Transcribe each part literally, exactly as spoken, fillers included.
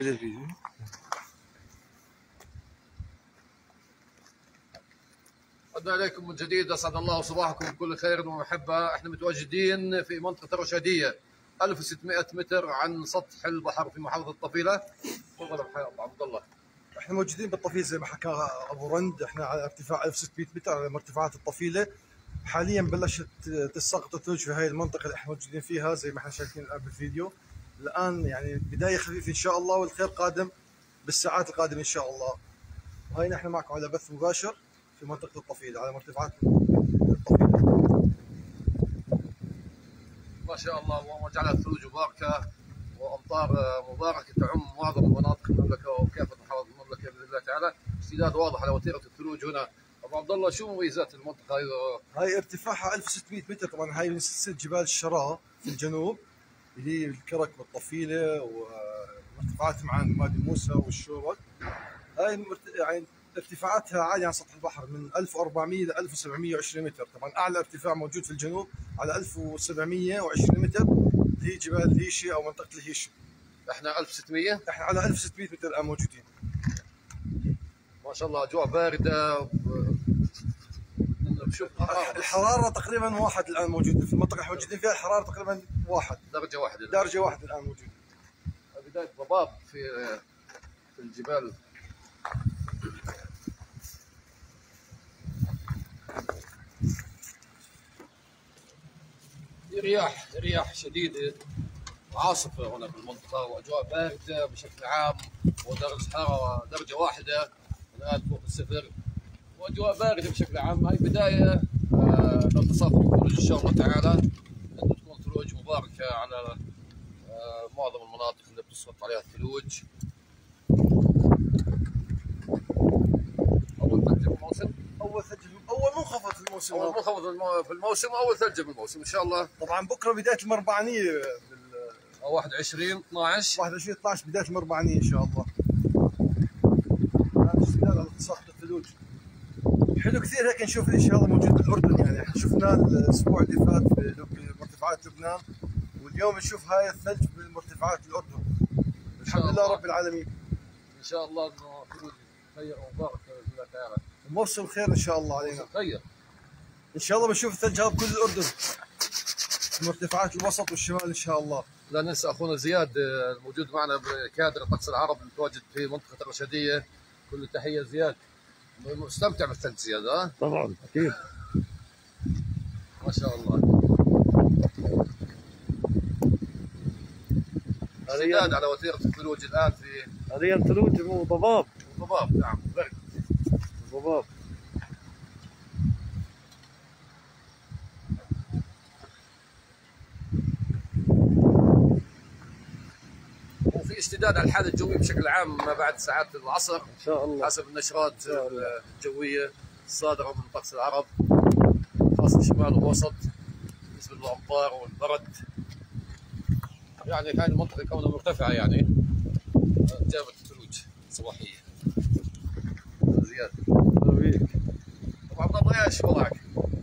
الفيديو. عدنا عليكم من جديد، اسعد الله صباحكم بكل خير ومحبه. احنا متواجدين في منطقه الرشاديه ألف وستمائة متر عن سطح البحر في محافظه الطفيله. تفضل ابو عبد الله. احنا موجودين بالطفيل زي ما حكى ابو رند، احنا على ارتفاع ألف وستمائة متر على مرتفعات الطفيله. حاليا بلشت تساقط الثلج في هاي المنطقه اللي احنا موجودين فيها زي ما احنا شايفين الان بالفيديو. الان يعني بدايه خفيفه ان شاء الله، والخير قادم بالساعات القادمه ان شاء الله. وهي نحن معكم على بث مباشر في منطقه الطفيله على مرتفعات الطفيله. ما شاء الله، اللهم اجعلها ثلوج مباركه وامطار مباركه تعم معظم مناطق المملكه وكافه محافظ المملكه باذن الله تعالى. اشتداد واضح على وتيره الثلوج هنا. ابو عبد الله، شو مميزات المنطقه هاي؟ هاي ارتفاعها ألف وستمائة متر، طبعا هاي من سلسله جبال الشراء في الجنوب اللي هي الكرك والطفيله ومرتفعات معان وادي موسى والشورك. هاي يعني ارتفاعاتها عاليه عن سطح البحر من ألف وأربعمائة ل ألف وسبعمائة وعشرين متر. طبعا اعلى ارتفاع موجود في الجنوب على ألف وسبعمائة وعشرين متر اللي هي جبال الهيشه او منطقه الهيشه. احنا ألف وستمائة، احنا على ألف وستمائة متر الان موجودين. ما شاء الله، اجواء بارده. شوف الحراره تقريبا واحد الان موجوده في المنطقه اللي موجودين فيها، الحراره تقريبا واحد درجه واحده درجه واحده الان موجوده. بدايه ضباب في في الجبال. في رياح رياح شديده وعاصفه هنا في المنطقه، واجواء بارده بشكل عام، ودرجه حراره درجه واحده الان فوق الصفر، واجواء بارده بشكل عام. هاي بدايه آه لتصاقط الثلوج ان شاء الله تعالى، انه تكون ثلوج مباركه على آه معظم المناطق اللي بتسقط عليها الثلوج. اول ثلج بالموسم، اول ثلج اول منخفض في الموسم، اول منخفض في الموسم، اول ثلج بالموسم ان شاء الله. طبعا بكره بدايه المربعانيه بال واحد وعشرين اثناعش واحد وعشرين اثناعش بدايه المربعانيه ان شاء الله. هذا استعداد على تساقط الثلوج. حلو كثير هيك نشوف الشيء هذا موجود بالاردن، يعني احنا شفناه الاسبوع اللي فات في مرتفعات لبنان، واليوم نشوف هاي الثلج بمرتفعات الاردن. الحمد لله رب العالمين. ان شاء الله انه ثلوج خير ومبارك باذن الله تعالى. موسم خير ان شاء الله علينا. خير ان شاء الله بنشوف الثلج هذا بكل الاردن، مرتفعات الوسط والشمال ان شاء الله. لا ننسى اخونا زياد الموجود معنا بكادر الطقس العرب المتواجد في منطقه الرشاديه. كل تحيه زياد، مستمتع بالثلج زياد. ها طبعا اكيد، ما شاء الله. اشتداد على وتيره الثلوج الان في هذه الثلوج مو ضباب. ضباب، نعم، برد ضباب. وفي اشتداد على الحاله الجويه بشكل عام ما بعد ساعات العصر ان شاء الله حسب النشرات الجويه الصادره من طقس العرب، خاصه الشمال والوسط بالنسبه للامطار والبرد. يعني هاي المنطقه كونها مرتفعه يعني جابت الثلوج صباحيه. زياد طبعا عبد الله، ايش وضعك؟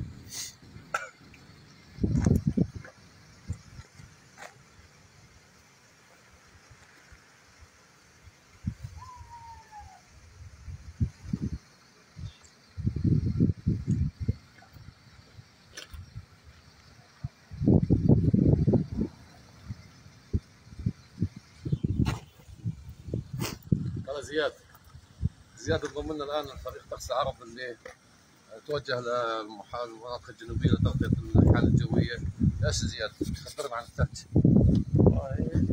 زياد زياد انضم لنا الان فريق طقس العرب اللي توجه للمناطق الجنوبيه لتغطيه الحاله الجويه. ايش زياد خبرنا عن الثلج؟ والله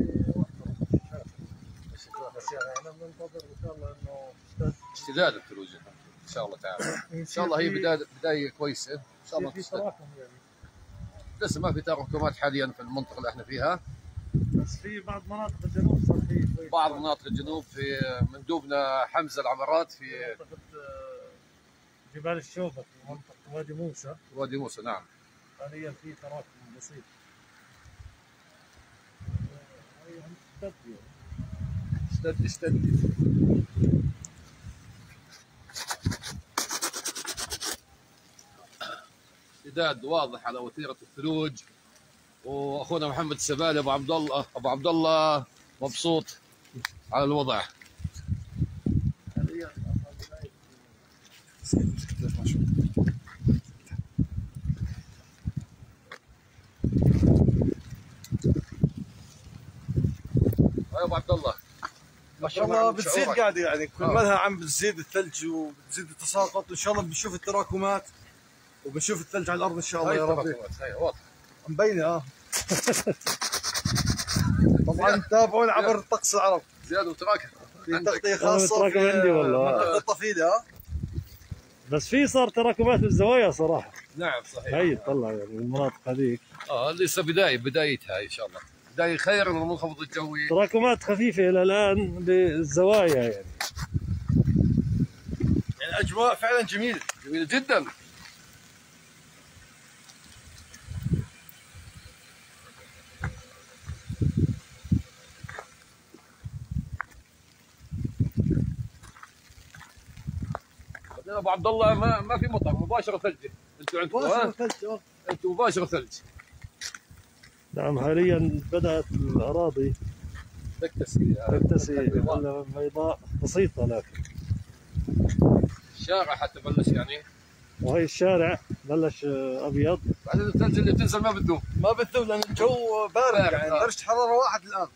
بس يعني احنا بننتظر ان شاء الله انه اشتداد الثلوج ان شاء الله تعالى. ان شاء الله هي بدايه بدايه كويسه ان شاء الله. في تراكم يعني، لسه ما في تراكمات حاليا في المنطقه اللي احنا فيها، بس في بعض مناطق الجنوب صار في بعض مناطق الجنوب في مندوبنا حمزه العمرات في منطقه جبال الشوبك ومنطقه وادي موسى. وادي موسى نعم، حاليا في تراكم بسيط. اشتد اشتد اشتداد واضح على وتيره الثلوج. واخونا محمد السبالي ابو عبد الله ابو عبد الله مبسوط على الوضع. يا ابو عبد الله ما شاء الله بتزيد قاعده يعني كل ما لها عم بتزيد الثلج وبتزيد التساقط، وان شاء الله بنشوف التراكمات وبنشوف الثلج على الارض ان شاء الله يا رب. هي واضحه مبينه اه. طبعا تابعونا عبر طقس العرب. زياد وتراكم في تغطيه خاصه في عندي والله منطقه الطفيله اه. بس في صار تراكمات بالزوايا صراحه. نعم صحيح. هي طلع يعني المناطق هذيك اه لسه بدايه بدايتها ان شاء الله، بدايه خير من المنخفض الجوي. تراكمات خفيفه الى الان بالزوايا يعني. يعني الاجواء فعلا جميله جميله جدا. ابو عبد الله ما ما في مطر، مباشره ثلج. انتم عندكم ها؟ ثلج. انتم مباشره ثلج. نعم حاليا بدات الاراضي تكتسي تكتسي بيضاء بسيطه، لكن الشارع حتى بلش يعني، وهي الشارع بلش ابيض. بعدين الثلج اللي بتنزل ما بتذوب ما بتذوب لان الجو بارد يعني درجه حراره واحد الان.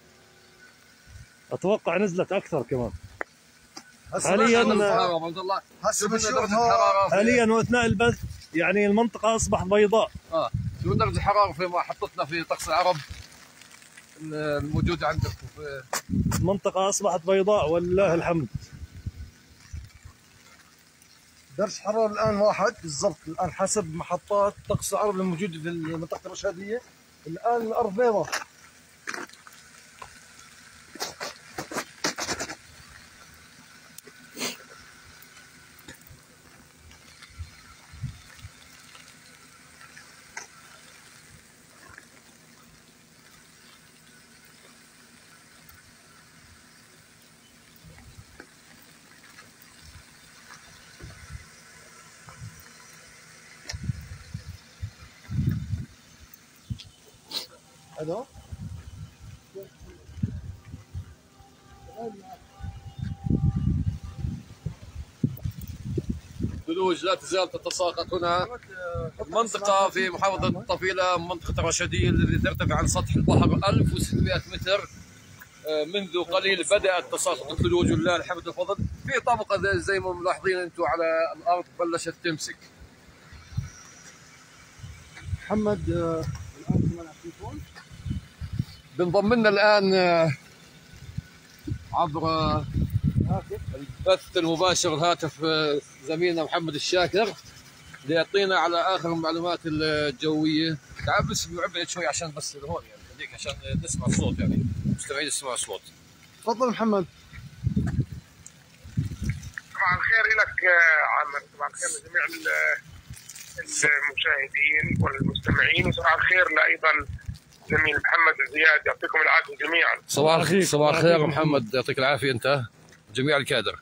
اتوقع نزلت اكثر كمان. حاليا عبد الله هسه بنشوفها حاليا واثناء البث يعني المنطقه اصبحت بيضاء. اه شو درجه الحراره في ما حطتنا في طقس العرب الموجوده عندك في المنطقه اصبحت بيضاء ولله الحمد. درجه الحراره الان واحد بالضبط الان حسب محطات طقس العرب الموجوده في المنطقه الرشاديه. الان الارض بيضاء. الو ثلوج لا تزال تتساقط هنا. منطقة في محافظة الطفيلة، منطقة الرشادية التي ترتفع عن سطح البحر ألف وستمائة متر. منذ قليل بدأت تساقط الثلوج ولله الحمد والفضل. في طبقة زي ما ملاحظين انتم على الأرض بلشت تمسك. محمد الان كمان على التليفون بنضم لنا الآن عبر البث المباشر الهاتف زميلنا محمد الشاكر ليعطينا على آخر المعلومات الجوية. تعال بس بعد شوي عشان بس هون يعني خليك عشان نسمع الصوت، يعني مستمعين يسمعوا الصوت. تفضل محمد. صباح الخير لك عامر، صباح الخير لجميع المشاهدين والمستمعين، وصباح الخير لايضا زميل محمد زياد، يعطيكم العافيه جميعا. صباح الخير. صباح الخير محمد، يعطيك العافيه انت جميع الكادر.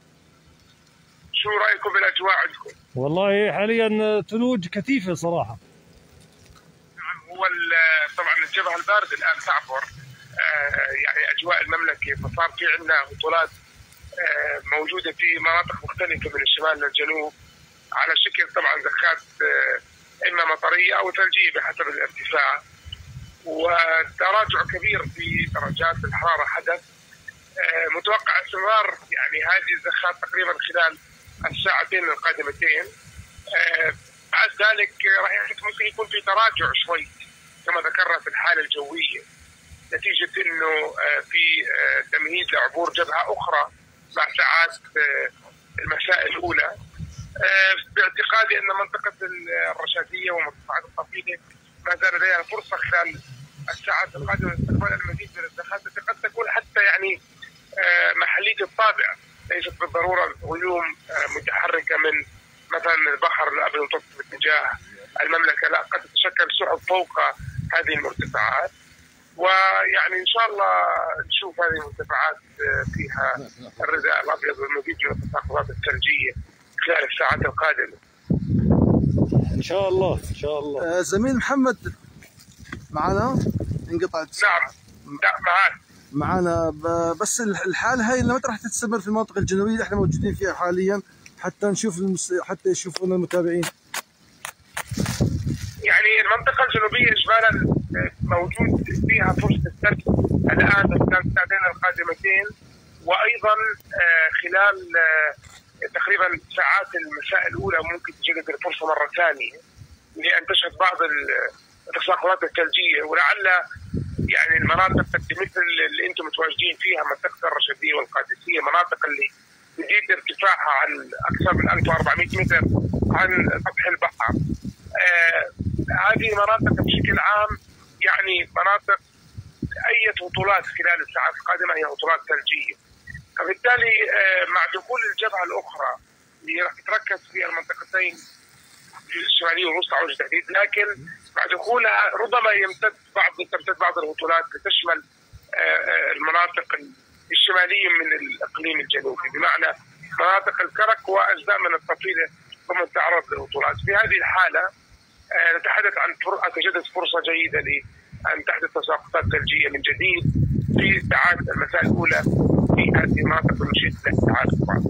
شو رايكم بالاجواء عندكم؟ والله حاليا ثلوج كثيفه صراحه. نعم، هو طبعا الجبهه البارده الان تعبر آه يعني اجواء المملكه، فصار في عندنا هطولات آه موجوده في مناطق مختلفه من الشمال للجنوب على شكل طبعا زخات آه اما مطريه او ثلجيه بحسب الارتفاع، وتراجع كبير في درجات الحراره حدث. آه متوقع استمرار يعني هذه الزخات تقريبا خلال الساعتين القادمتين. آه بعد ذلك راح ممكن يكون في تراجع شوي كما ذكرنا في الحاله الجويه، نتيجه انه آه في آه تمهيد لعبور جبهه اخرى مع ساعات آه المساء الاولى. آه باعتقادي ان منطقه الرشاديه ومرتفعات الطفيله ما زال لديها فرصه خلال الساعات القادمه لاستقبال المزيد من الزخات التي قد تكون حتى يعني آه محليه الطابع، ليست بالضروره غيوم آه متحركه من مثلا البحر الابيض المتوسط باتجاه المملكه، لا قد تتشكل سحب فوق هذه المرتفعات، ويعني ان شاء الله نشوف هذه المرتفعات فيها الرداء الابيض والمزيد من التساقطات الثلجيه خلال الساعات القادمه. ان شاء الله ان شاء الله. آه زميل محمد معنا انقطع. نعم لا معك. معنا. بس الحال هاي اللي متى راح تستمر في المنطقه الجنوبيه اللي احنا موجودين فيها حاليا حتى نشوف المس... حتى يشوفونا المتابعين؟ يعني المنطقه الجنوبيه اجمالا موجود فيها فرصه السد الان خلال الساعتين القادمتين، وايضا خلال تقريبا ساعات المساء الاولى ممكن تجد الفرصه مره ثانيه لان تشهد بعض التساقطات الثلجيه، ولعل يعني المناطق مثل اللي انتم متواجدين فيها منطقه الرشديه والقادسيه، مناطق اللي تزيد ارتفاعها عن اكثر من ألف وأربعمئة متر عن سطح البحر. آه هذه المناطق بشكل عام يعني مناطق اي هطولات خلال الساعات القادمه هي هطولات ثلجيه. فبالتالي آه مع دخول الجبهه الاخرى اللي راح تتركز في المنطقتين الشماليه والوسطى على وجه التحديد، لكن مع دخولها ربما يمتد بعض تمتد بعض الهطولات لتشمل المناطق الشماليه من الاقليم الجنوبي، بمعنى مناطق الكرك واجزاء من الطفيله ربما تتعرض للهطولات. في هذه الحاله نتحدث عن تجدد فرصه جيده لان تحدث تساقطات ثلجيه من جديد في ساعات المساء الاولى في هذه المناطق المشيده للساعات القادمه.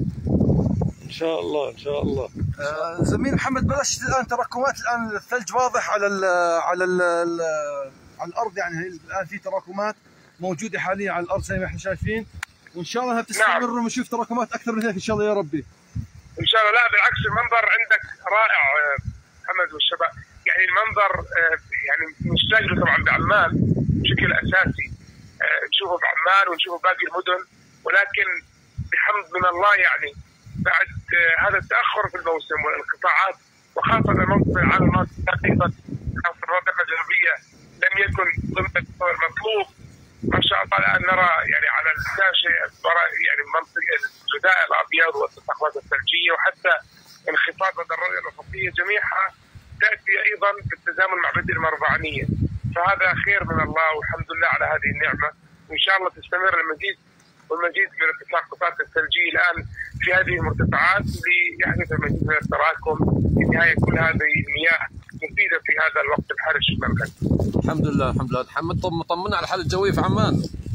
ان شاء الله ان شاء الله. آه زميل محمد، بلشت الان تراكمات، الان الثلج واضح على ال على ال على الارض، يعني الان في تراكمات موجوده حاليا على الارض زي ما احنا شايفين، وان شاء الله بتستمر نعم. ونشوف تراكمات اكثر من هيك ان شاء الله يا ربي. ان شاء الله. لا بالعكس، المنظر عندك رائع محمد والشباب، يعني المنظر يعني مشتاق له طبعا بعمان بشكل اساسي، نشوفه بعمان ونشوفه باقي المدن، ولكن بحمد من الله يعني بعد هذا التاخر في الموسم والانقطاعات، وخاصه المنطقه العام الماضي تقريبا خاصه المنطقه الجنوبيه لم يكن ضمن المستوى المطلوب. ما شاء الله الان نرى يعني على الشاشه يعني منطقه الجداء الابيض والتساقطات الثلجيه وحتى انخفاض مدى الرؤيه الافقيه، جميعها تاتي ايضا بالتزامن مع بدء المربعانيه، فهذا خير من الله والحمد لله على هذه النعمه، وان شاء الله تستمر المزيد والمزيد من التساقطات الثلجيه الان في هذه المرتفعات ليحدث المزيد من التراكم في نهايه كل هذه المياه مفيده في هذا الوقت الحرج في المملكه. الحمد لله الحمد لله. محمد طمنا على الحاله الجويه في عمان.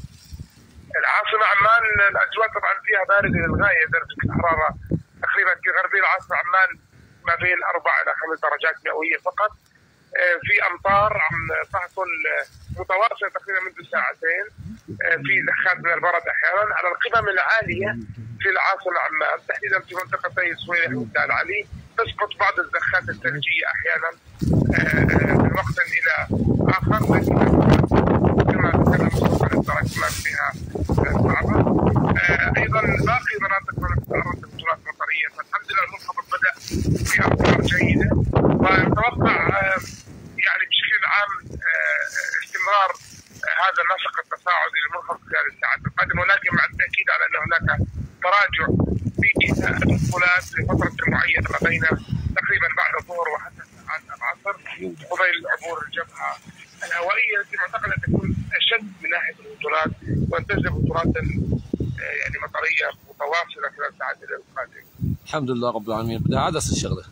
العاصمه عمان الاجواء طبعا فيها بارده للغايه، درجه الحراره تقريبا في غربيه العاصمه عمان ما بين أربع إلى خمس درجات مئويه فقط. في امطار عم تحصل متواصله تقريبا منذ ساعتين، في زخات من البرد احيانا على القمم العاليه في العاصمه عمان، تحديدا في منطقتي صويرح والدال علي تسقط بعض الزخات الثلجيه احيانا من وقت الى اخر، لكن كما ذكرنا مستوى التراكمات فيها صعبه. ايضا باقي مناطق تعرضت لهطولات مطريه، فالحمد لله المنخفض بدا في امطار جيده، ونتوقع يعني بشكل عام استمرار هذا النسق التصاعدي للمنخفض خلال الساعات القادمه، ولكن مع التاكيد على ان هناك تراجع في الهطولات لفتره معينه ما بين تقريبا بعد الظهر وحتى ساعات العصر قبيل عبور الجبهه الهوائيه التي معتقد ان تكون اشد من ناحيه الهطولات وان تجلب هطولات يعني مطريه متواصله خلال الساعات القادمه. الحمد لله رب العالمين. بدها عدس الشغله.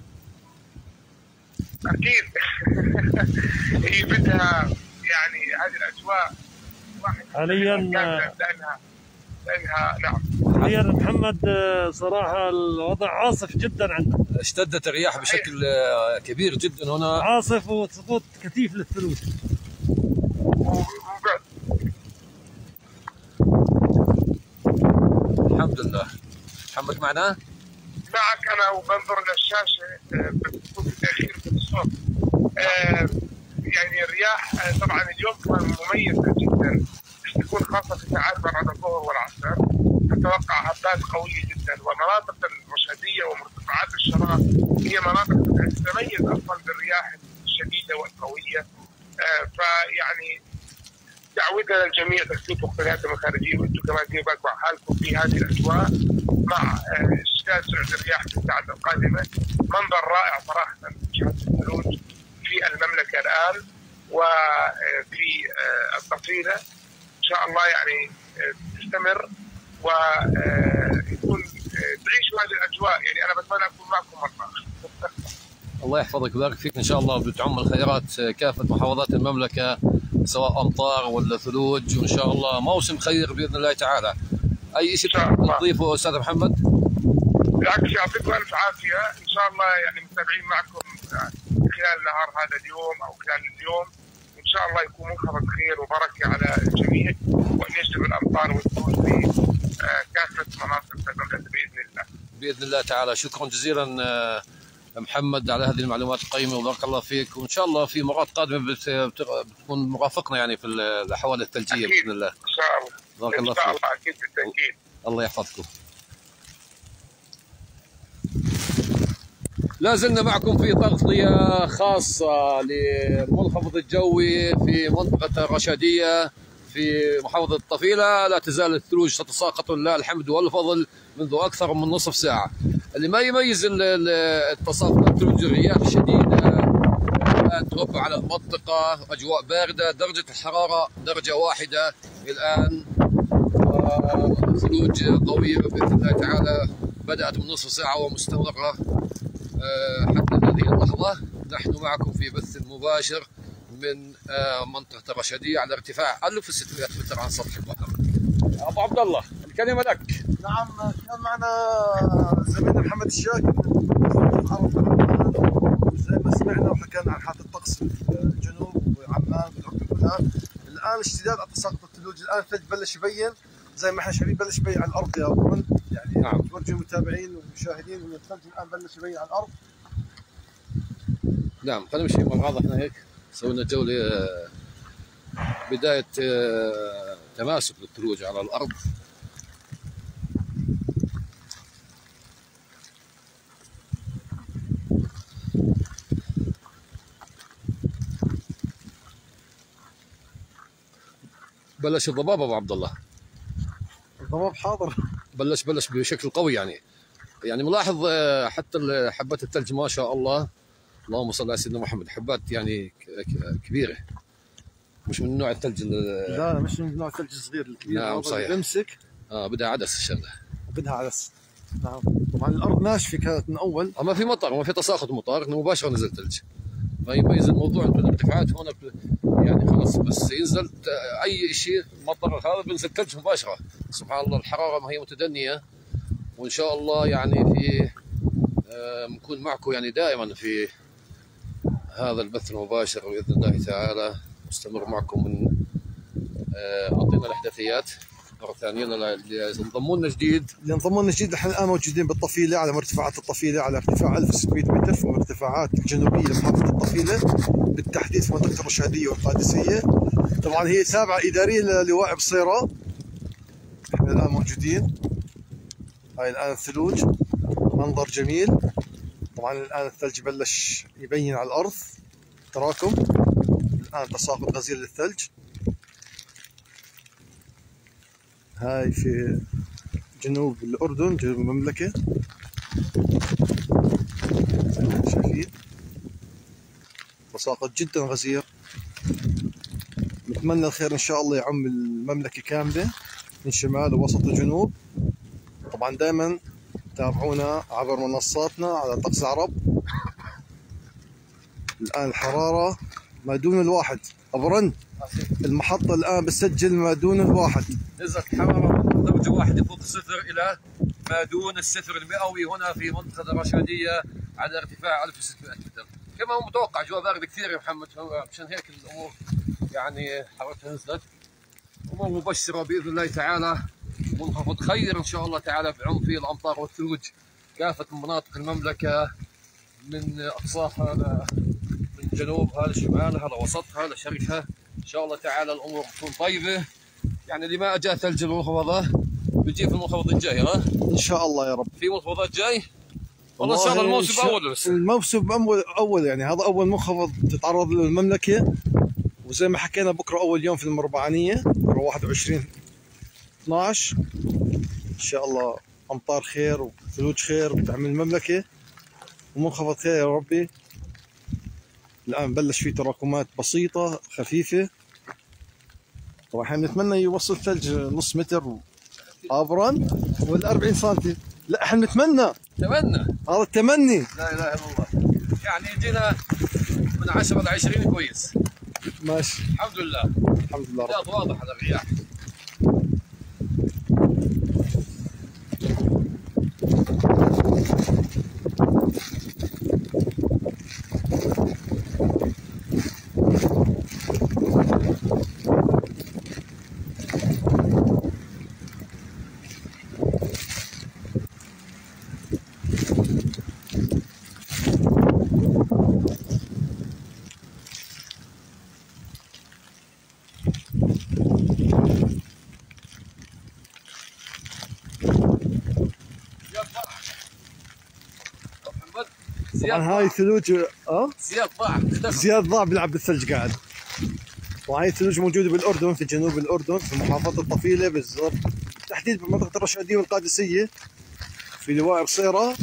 اكيد هي بدها يعني هذه الاجواء حاليا لانها لانها نعم حاليا محمد صراحه الوضع عاصف جدا عندنا، اشتدت الرياح بشكل كبير جدا هنا، عاصف وسقوط كثيف للثلوج. الحمد لله. محمد معنا؟ معك انا وبنظر للشاشه بس يكون في تاخير في الصوت. آه يعني الرياح طبعا اليوم كمان مميزه جدا، تكون خاصه في ساعات بعد الظهر والعصر، نتوقع هبات قويه جدا، ومناطق الرشديه ومرتفعات الشراء هي مناطق تتميز اصلا بالرياح الشديده والقويه. آه فيعني دعوتنا للجميع تثبيت مقتنياتهم الخارجيه، وانتم كمان ديروا بالكم على حالكم في هذه الاجواء مع اشتداد سرعه الرياح في الساعات القادمه. منظر رائع صراحه شهاده الثلوج في المملكه الان وفي الطفيله، ان شاء الله يعني تستمر ويكون تعيشوا هذه الاجواء، يعني انا بتمنى اكون معكم مره. الله يحفظك ويبارك فيك ان شاء الله، بتعم الخيرات كافه محافظات المملكه سواء امطار ولا ثلوج، وان شاء الله موسم خير باذن الله تعالى. اي شيء تضيفه استاذ محمد؟ بالعكس يعطيكم الف عافيه، ان شاء الله يعني متابعين معكم خلال نهار هذا اليوم او خلال اليوم، وان شاء الله يكون منخفض خير وبركه على الجميع، وان يجلب الامطار والثلوج في كافه مناطق المملكه باذن الله. باذن الله تعالى. شكرا جزيلا محمد على هذه المعلومات القيمه، وبارك الله فيك، وان شاء الله في مرات قادمه بتكون مرافقنا يعني في الاحوال الثلجيه باذن الله. ان شاء الله. بارك الله فيك. ان شاء فيك. الله اكيد بالتاكيد. الله يحفظكم. لا زلنا معكم في تغطيه خاصه للمنخفض الجوي في منطقه الرشاديه في محافظه الطفيله. لا تزال الثلوج تتساقط لله الحمد والفضل منذ اكثر من نصف ساعه. اللي ما يميز التساقط الثلوج الرياح الشديده الان تربع على المنطقه، اجواء بارده، درجه الحراره درجه واحده الان، ثلوج قويه باذن الله تعالى بدات من نصف ساعه ومستمره حتى هذه اللحظه. نحن معكم في بث مباشر من منطقه الرشاديه على ارتفاع ألف وستمئة متر عن سطح البحر. ابو عبد الله الكلمه لك. نعم، كان معنا زميلنا محمد الشاكر زي ما سمعنا وحكينا عن حاله الطقس في الجنوب وعمان والاردن كلها. الان اشتداد تساقط الثلوج، الان الثلج بلش يبين زي ما احنا شايفين، بلش يبين على الارض يا ابو رند، يعني نعم. نرجو المتابعين والمشاهدين ان الثلج الان بلش يبين على الارض. نعم، خلينا نمشي مع بعض. احنا هيك سوينا جوله بدايه تماسك للثلوج على الارض. بلش الضباب ابو عبد الله. الضباب حاضر، بلش بلش بشكل قوي يعني يعني ملاحظ حتى حبات الثلج ما شاء الله، اللهم صل على سيدنا محمد، حبات يعني كبيره، مش من نوع الثلج. لا مش من نوع الثلج الصغير الكبير. نعم صحيح. بمسك اه بدها عدس الشغله، بدها عدس. نعم طبعا الارض ناشفه كانت من اول، ما في مطر، ما في تساقط مطر، مباشره نزل ثلج. ما يميز الموضوع انه الارتفاعات هون يعني خلاص بس ينزل اي شيء مطر هذا بينزل ثلج مباشره. سبحان الله، الحراره ما هي متدنيه، وان شاء الله يعني في نكون آه معكم يعني دائما في هذا البث المباشر باذن الله تعالى. مستمر معكم من آه اعطينا الاحداثيات مره ثانيه اللي انضموا لنا جديد. اللي انضموا لنا جديد نحن الان موجودين بالطفيله، على مرتفعات الطفيله، على ارتفاع ألف وستمئة متر في المرتفعات الجنوبيه لمحافظه الطفيله، بالتحديد في منطقه الرشاديه والقادسيه. طبعا هي تابعه اداريه للواء بصيره. نحن الان موجودين، هاي الان الثلوج، منظر جميل. طبعا الان الثلج بلش يبين على الارض تراكم، الان تساقط غزير للثلج. هاي في جنوب الأردن، جنوب المملكة زي ما شايفين، تساقط جدا غزير. نتمنى الخير إن شاء الله يعم المملكة كاملة من شمال ووسط وجنوب. طبعا دائما تابعونا عبر منصاتنا على طقس عرب. الآن الحرارة ما دون الواحد. أبو رند، المحطة الآن بتسجل ما دون الواحد. نزلت الحرارة من درجة واحدة فوق الصفر إلى ما دون الصفر المئوي هنا في منطقة الرشادية على ارتفاع ألف وستمئة متر. كما هو متوقع، أجواء باردة كثير يا محمد، مشان هيك الأمور يعني حرارتها نزلت. أمور مبشرة بإذن الله تعالى، منخفض خير إن شاء الله تعالى بعم فيه الأمطار والثلوج كافة مناطق المملكة، من أقصاها من جنوبها لشمالها لوسطها لشرقها. إن شاء الله تعالى الأمور تكون طيبة. يعني اللي ما اجاه ثلج المنخفضه بيجي في المنخفض الجاي. ها ان شاء الله يا رب. في منخفضات جاي والله ان شاء الله. الموسم شاء... اول لسه الموسم اول اول يعني هذا اول منخفض تتعرض له المملكه، وزي ما حكينا بكره اول يوم في المربعانيه، بكره واحد وعشرين اثنعش ان شاء الله. امطار خير وثلوج خير بتعمل المملكه، ومنخفض خير يا ربي. الان بلش في تراكمات بسيطه خفيفه. طبعا احنا بنتمنى يوصل ثلج نص متر ابرا ولا أربعين سم. لا احنا بنتمنى نتمنى، هذا التمني. لا اله الا الله. يعني يجينا من عشرة ل عشرين كويس. ماشي الحمد لله. الحمد لله. بداية واضح على الرياح. طبعا هاي ثلوج اه زياد ضاع. زياد ضاع بيلعب بالثلج قاعد. وهاي الثلوج موجوده بالاردن، في جنوب الاردن في محافظه الطفيله بالضبط، بالتحديد بمنطقه الرشاديه والقادسيه في لواء بصيره.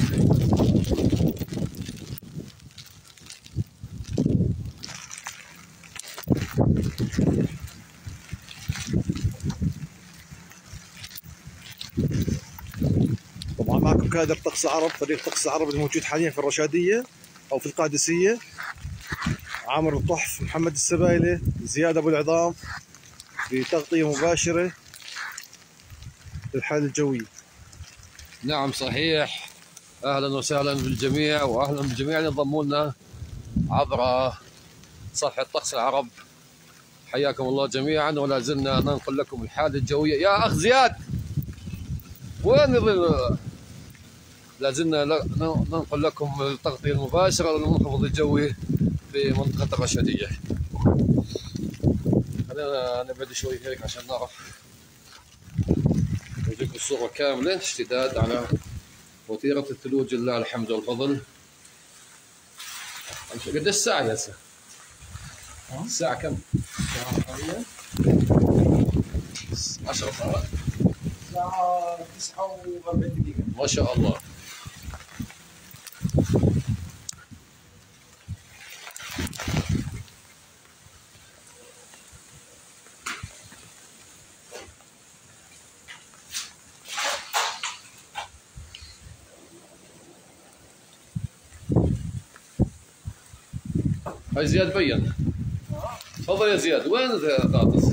طبعا معكم كادر طقس عرب، فريق طقس عرب الموجود حاليا في الرشاديه او في القادسيه، عامر الطحف، محمد السبايله، زياد ابو العظام، بتغطيه مباشره للحاله الجويه. نعم صحيح. اهلا وسهلا بالجميع، واهلا بالجميع اللي انضموا لنا عبر صفحه طقس العرب. حياكم الله جميعا، ولا زلنا ننقل لكم الحاله الجويه. يا اخ زياد وين ال... لا زلنا ننقل لكم التغطيه المباشره للمنخفض الجوي في منطقه الرشاديه. خلينا نبعد شوي هيك عشان نعرف نجيب الصوره كامله. اشتداد على وتيره الثلوج لله الحمد والفضل. قد الساعه يا سيدي؟ الساعه كم؟ عشرة صارت. الساعة تسعة وأربعين دقيقة. ما شاء الله. هاي زياد بين. تفضل يا زياد، وين غاطس؟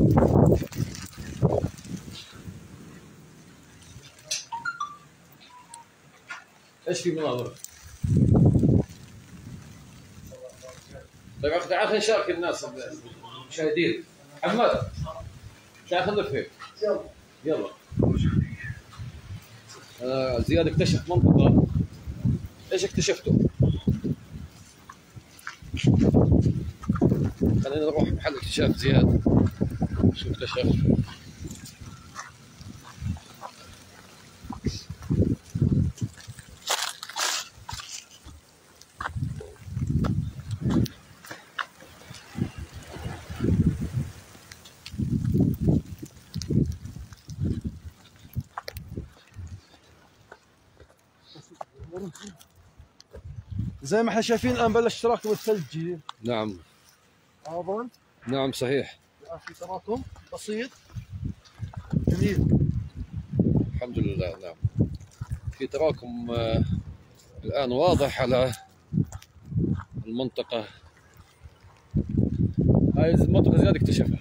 ايش في مناظرة؟ طيب اخي تعال خلينا نشارك الناس المشاهدين. حماد تعال خلينا نلف هيك. يلا يلا. آه زياد اكتشف منطقة. ايش اكتشفته؟ خلينا نروح محل اكتشاف زياد. شو اكتشف؟ زي ما احنا شايفين الان بلش تراكم الثلج. نعم. اظن نعم صحيح. في تراكم بسيط جميل. الحمد لله. نعم في تراكم آه الآن واضح على المنطقة. هاي المنطقة زياد اكتشفها.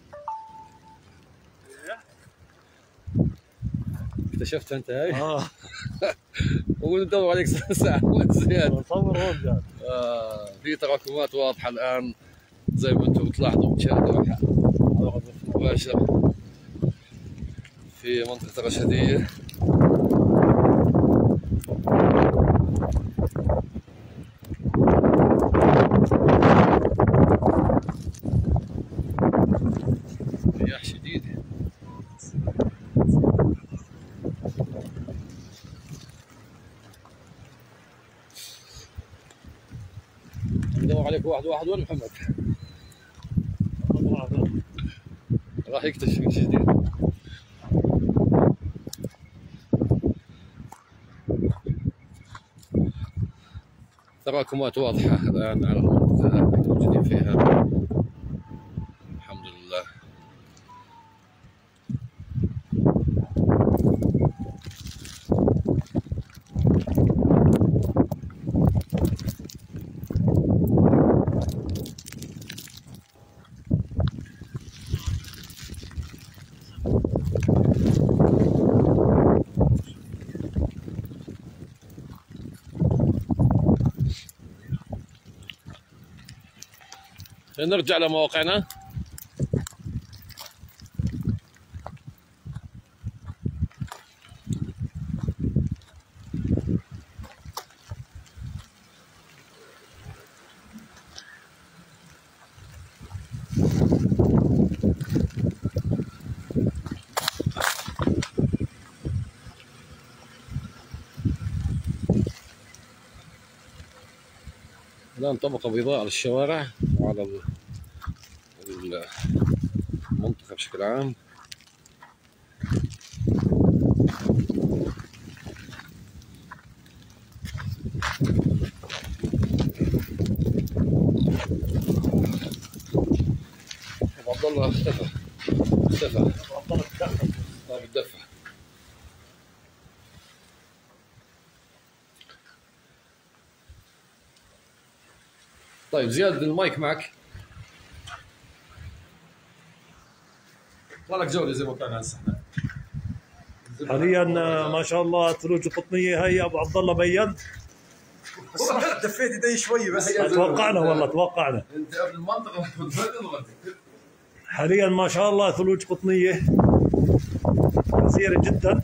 اكتشفتها انت هاي؟ اه وندور عليك ساعة وين زياد؟ نصور هون جاد. آه في تراكمات واضحة الآن زي ما انتم بتلاحظوا بتشاهدوا على مباشر في منطقة الرشادية. رياح شديدة. ندور عليك واحد واحد. وين محمد؟ راح يكتشف شيء جديد. تراكمات واضحة الآن على المنطقة الموجودين فيها. الحمد لله. نرجع لمواقعنا. الآن طبقة بيضاء على الشوارع وعلى المنطقة بشكل عام. أبو عبد الله اختفى اختفى أبو عبد الله تدخل. اه بالدفع. طيب زياد المايك معك. طلع لك جولة زي ما كان هسه. حاليا ما شاء الله ثلوج القطنيه هي ابو عبد الله بين. دفيت ايدي شوي بس. توقعنا والله توقعنا. انت قبل المنطقة حاليا ما شاء الله ثلوج قطنيه كثيره جدا،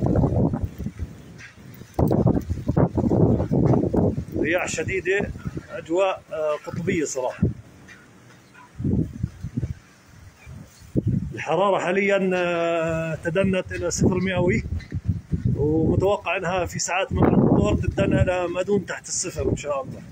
رياح شديده، اجواء قطبيه صراحه. الحراره حاليا تدنت الى صفر مئوي، ومتوقع انها في ساعات من بعد الظهر تدنى الى ما دون تحت الصفر ان شاء الله.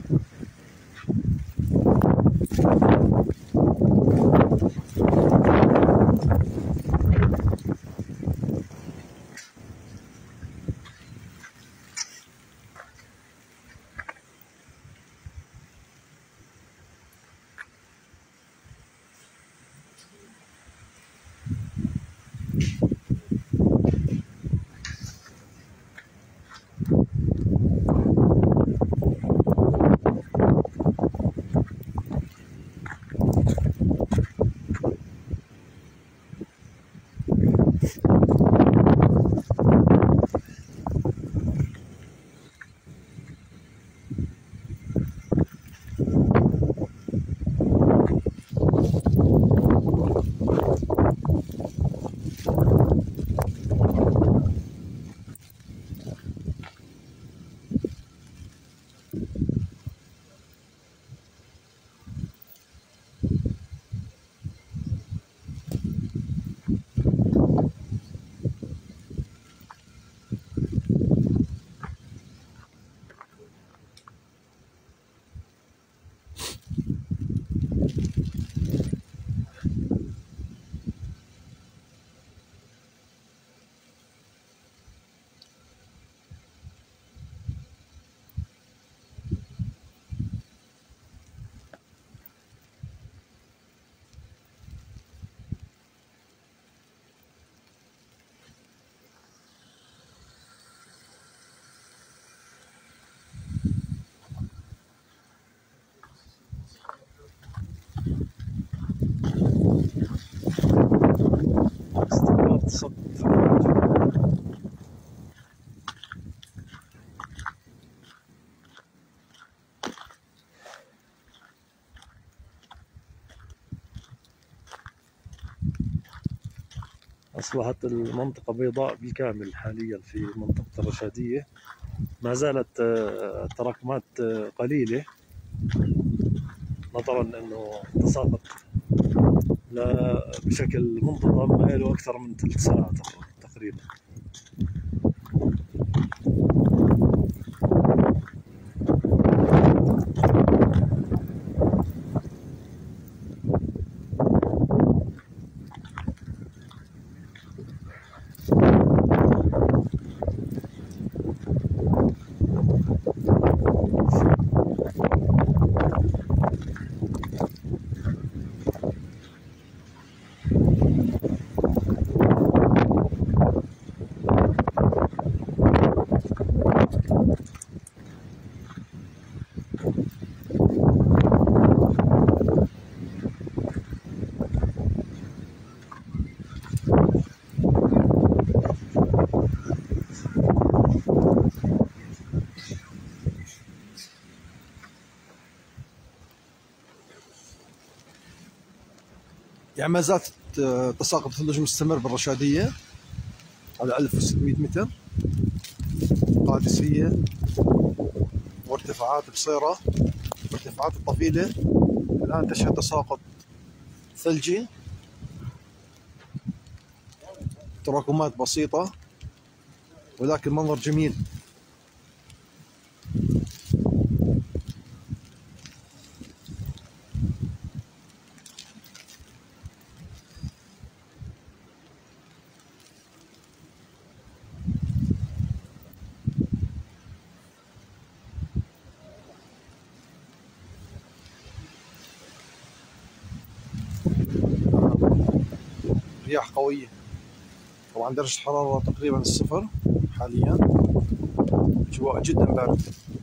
استمرار تصدي. أصبحت المنطقة بيضاء بالكامل حاليا في منطقة الرشادية، ما زالت تراكمات قليلة نظرا أنه تساقط لا بشكل منتظم ما له أكثر من ثلث ساعة تقريبا. يعني ما زالت تساقط الثلوج مستمر بالرشادية على ألف وستمئة متر، قادسية وارتفاعات بصيرة، ارتفاعات الطفيلة الآن تشهد تساقط ثلجي، تراكمات بسيطة ولكن منظر جميل. رياح قوية، طبعا درجة الحرارة تقريبا الصفر حاليا، أجواء جدا باردة.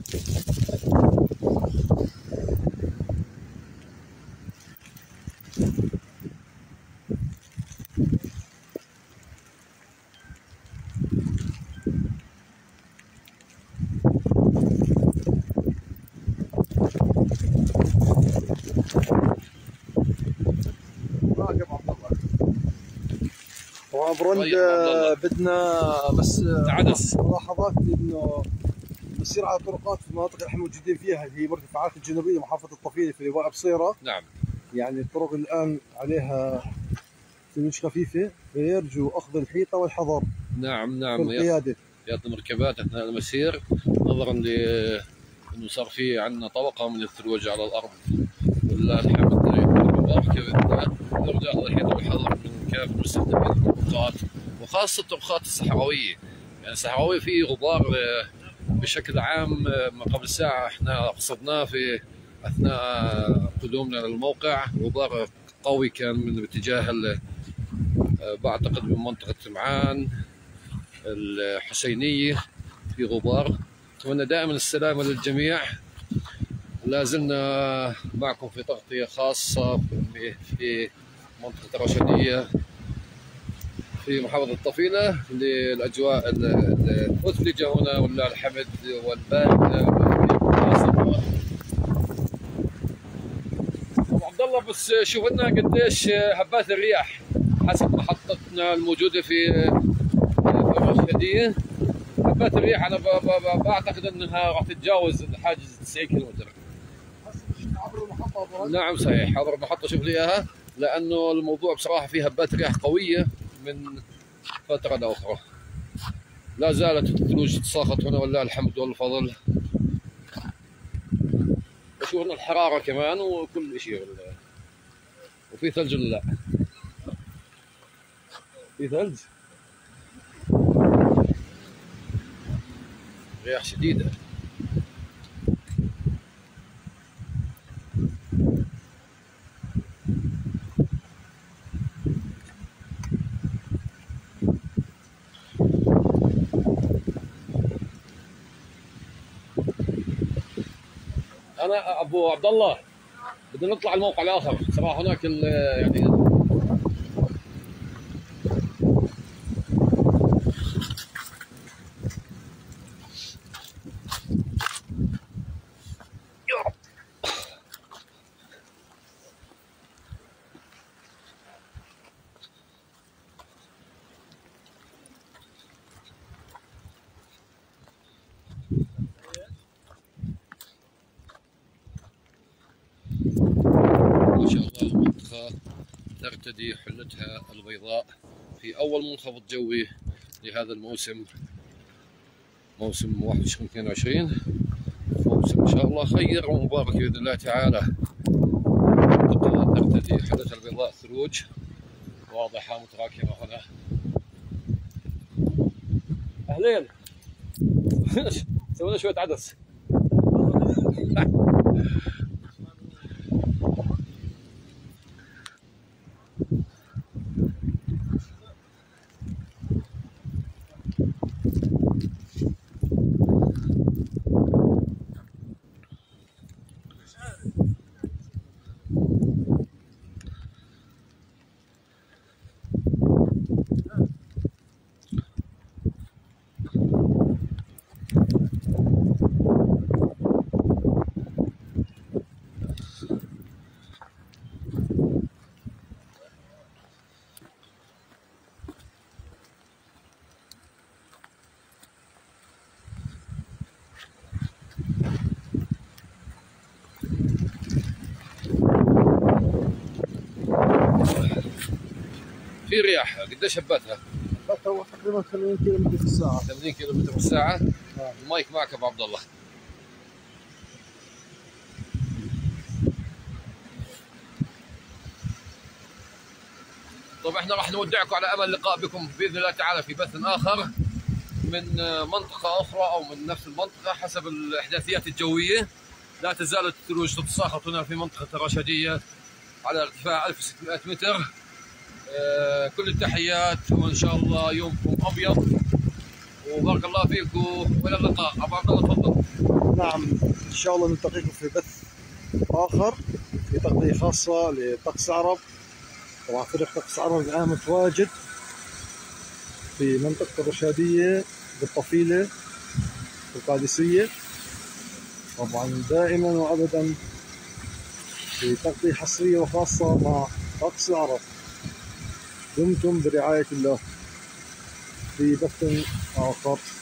طبعا برند بدنا بس عدس ملاحظات انه بصير على طرقات في المناطق اللي احنا موجودين فيها اللي هي المرتفعات الجنوبيه لمحافظه الطفيله في لواء بصيره. نعم. يعني الطرق الان عليها ثلوج خفيفه، فيرجو اخذ الحيطه والحذر. نعم نعم. في القياده قياده المركبات اثناء المسير، نظرا لانه صار في عندنا طبقه من الثلوج على الارض، ولله الحمد نرجع الحيطه والحذر من كافه مستخدمين الطرقات، وخاصه الطرقات الصحراويه. يعني الصحراوي فيه غبار بشكل عام. ما قبل ساعه احنا قصدناه في اثناء قدومنا للموقع، غبار قوي كان من اتجاه بعتقد من منطقه سمعان الحسينيه، في غبار. اتمنى دائما السلامه للجميع. لا زلنا معكم في تغطيه خاصه في منطقه الرشاديه في محافظه الطفيله للاجواء المثلجه هنا، ولله الحمد، والبارده. ابو عبد الله بس شوف لنا قديش هبات الرياح حسب محطتنا الموجوده في الرشاديه. هبات الرياح انا بعتقد انها راح تتجاوز حاجز تسعين كيلومتر. عبر المحطه. نعم صحيح، عبر المحطه شوف لي اياها، لانه الموضوع بصراحه فيه هبات رياح قويه من فتره لاخرى. لا زالت الثلوج تساقط هنا ولله الحمد والفضل. وشوف هنا الحراره كمان وكل شيء. وفي ثلج ولا لا؟ في ثلج؟ رياح شديده. انا ابو عبد الله بدنا نطلع الموقع الاخر صراحه. هناك يعني المنطقة ترتدي حلتها البيضاء في أول منخفض جوي لهذا الموسم، موسم واحد وعشرين اثنين وعشرين. موسم إن شاء الله خير ومبارك بإذن الله تعالى. ترتدي حلتها البيضاء ثلوج واضحة متراكمة هنا. أهلين. سوينا شوية عدس. في رياح قديش هبتها؟ هو تقريبا ثمانين كيلو متر في الساعة. ثمانين كيلو متر في الساعة. المايك معك ابو عبد الله. طيب احنا راح نودعكم على امل اللقاء بكم باذن الله تعالى في بث اخر من منطقة أخرى أو من نفس المنطقة حسب الإحداثيات الجوية. لا تزال الثلوج تتساقط هنا في منطقة الرشدية على ارتفاع ألف وستمائة متر. آه كل التحيات وإن شاء الله يومكم أبيض وبارك الله فيكم وإلى اللقاء. أبو عبد الله تفضل. نعم إن شاء الله نلتقيكم في بث آخر في تغطية خاصة لطقس عرب. طبعا فريق طقس عرب الآن متواجد في منطقة الرشادية بالطفيلة في القادسية. طبعا دائما وأبدا في تغطية حصرية وخاصة مع طقس العرب. دمتم برعاية الله في بث آخر.